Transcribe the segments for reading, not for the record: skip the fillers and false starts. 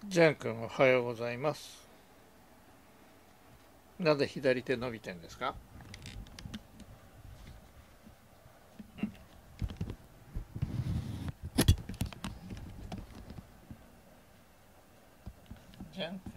ジャン君おはようございます。なぜ左手伸びてんですか？ジャン君、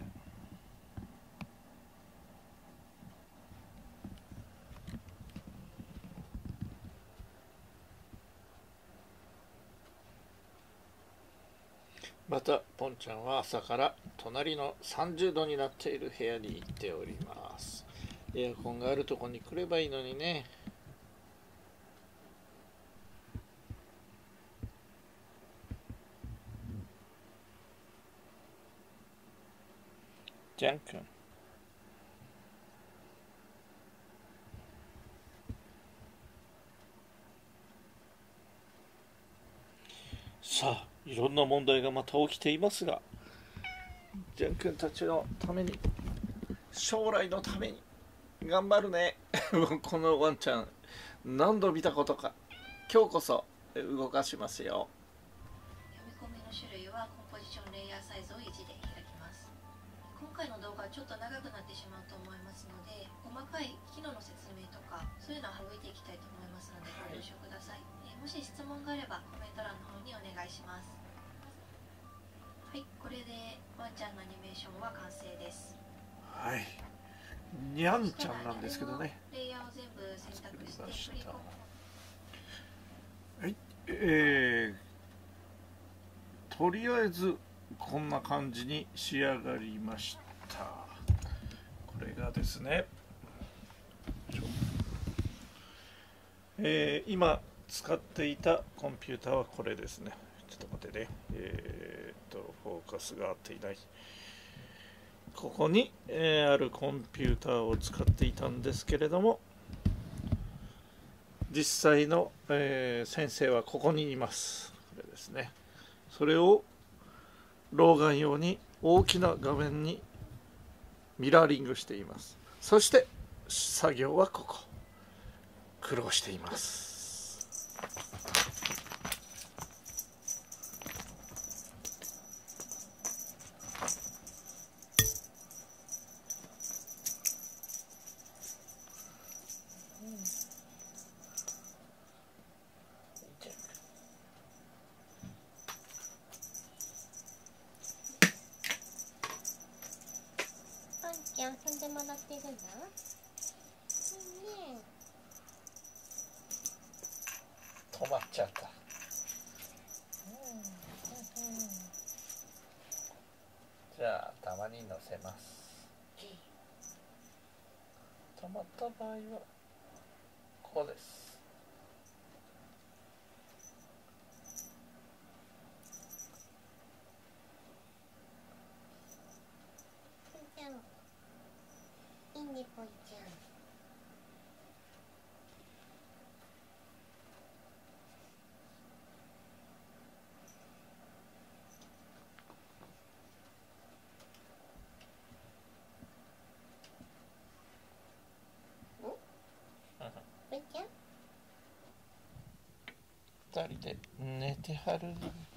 またポンちゃんは朝から隣の30度になっている部屋に行っております。エアコンがあるとこに来ればいいのにね。ジャン君、さあいろんな問題がまた起きていますが、ジャン君たちのために、将来のために頑張るね。このワンちゃん何度見たことか。今日こそ動かしますよ。 読み込みの種類はコンポジションレイヤーサイズを維持で開きます。今回の動画はちょっと長くなってしまうと思いますので、細かい機能の説明とかそういうのは省いていきたいと思いますのでご了承ください。もし質問があればコメント欄の方にお願いします。はい、これでワンちゃんのアニメーションは完成です。 はい、にゃんちゃんなんですけどね。 レイヤーを全部選択して振り込む。 はい、とりあえずこんな感じに仕上がりました。これがですね、今使っていたコンピューターはこれですね。ちょっと待ってね、フォーカスが合っていない。ここに、あるコンピューターを使っていたんですけれども、実際の、先生はここにいます。これですね。それを老眼用に大きな画面にミラーリングしています。そして作業はここ、苦労しています。 パンちゃん遊んでもらってるの？ねえ。 止まっちゃった。じゃあたまに乗せます。止まった場合はこうです。 ポンちゃん、いいねポンちゃん。 2人で寝てはる。